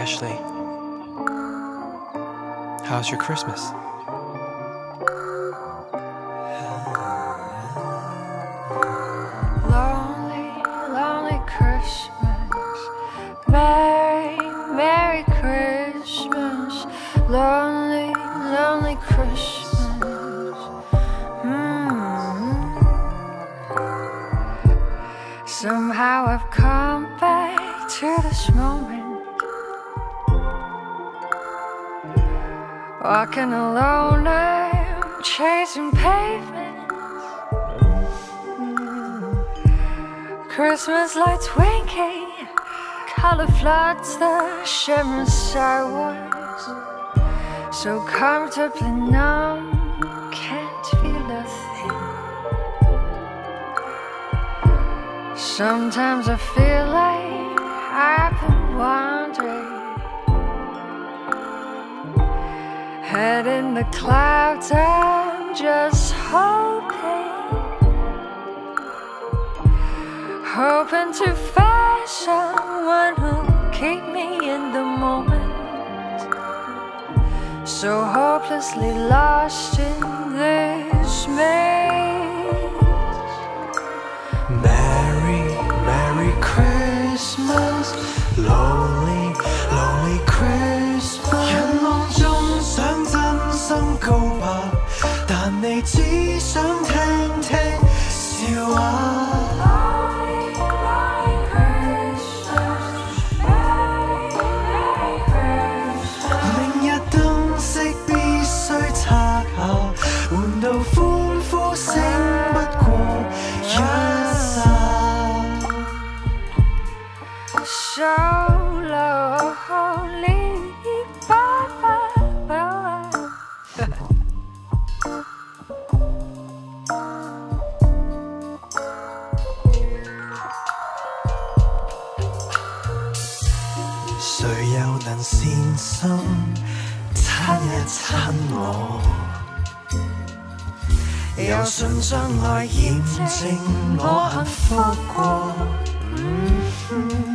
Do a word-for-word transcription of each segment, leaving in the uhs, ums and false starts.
Ashley. How's your Christmas? Lonely, lonely Christmas. Merry, Merry Christmas. Lonely, lonely Christmas. Mm-hmm. Somehow I've come back to this moment. Walking alone, I'm chasing pavements. Mm. Christmas lights winking, color floods the shimmering sideways. So comfortably numb, can't feel a thing. Sometimes I feel like I've been wandering, head in the clouds, I'm just hoping, hoping to find someone who'll keep me in the moment. So hopelessly lost in this maze. Merry, Merry Christmas, lonely, lonely Christmas。 人浪中想真心告白，但你只想聽聽笑話。 換到歡呼聲不過一剎 So lonely, bye-bye. 誰又能善心親一親我？ 有信將愛驗證我幸福過，嗯、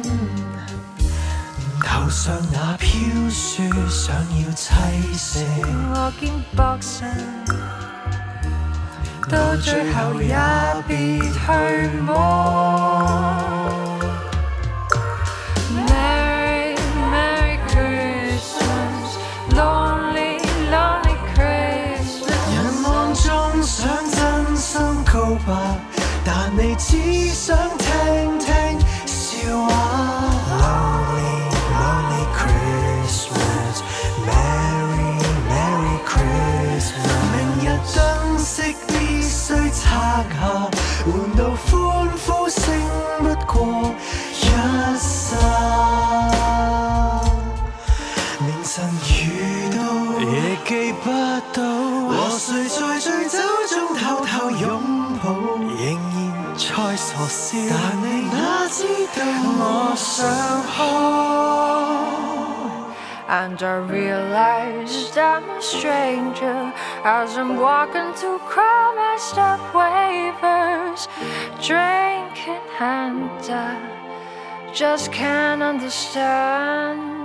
頭上那飄雪想要棲息， 我肩膊上，到最後也別去摸。 Merry, Merry Christmas, lonely, lonely Christmas。 人浪中想真心告白，但你只想聽聽笑話。Lonely, lonely Christmas, Merry, Merry Christmas。 明日燈飾必須拆下，換到歡呼聲不過一剎。明晨遇到，亦記不到，和誰在醉酒中偷偷擁抱，仍然在傻笑，但你哪知道我想哭。 And I realized I'm a stranger as I'm walking to cry my step waivers, drinking and I just can't understand.